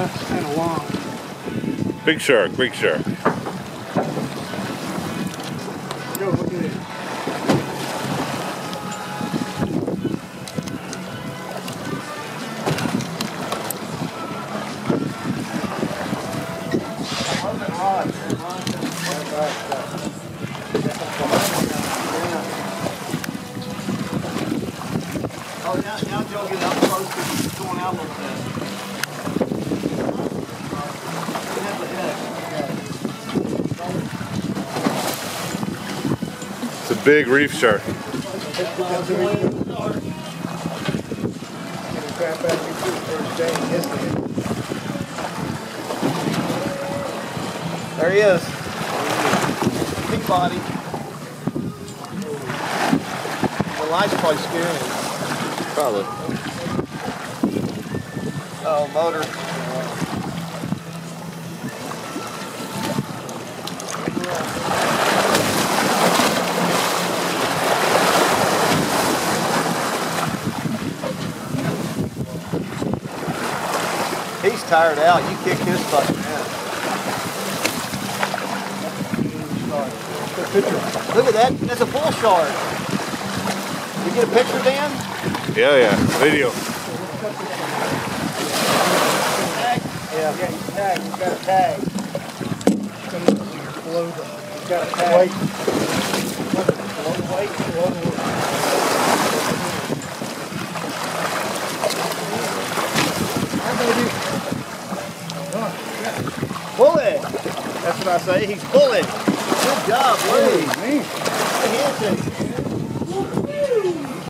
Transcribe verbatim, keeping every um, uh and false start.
Uh, kind of long. Big shark, big shark. Go, look at it. Oh, now, now Joe get up close because he's going out a little bit. It's a big reef shark. There he is. Big body. The light's probably scaring him. Probably. Oh, motor. He's tired out. You kick his fucking ass. Look at that. That's a bull shark. You get a picture, Dan? Yeah, yeah. Video. Tag? Yeah. Yeah, he's tagged. He's got a tag. He's got a tag. Wait. Wait. Pull it. That's what I say. He's pulling. Good job, Lee. Hey, man. Good handshake.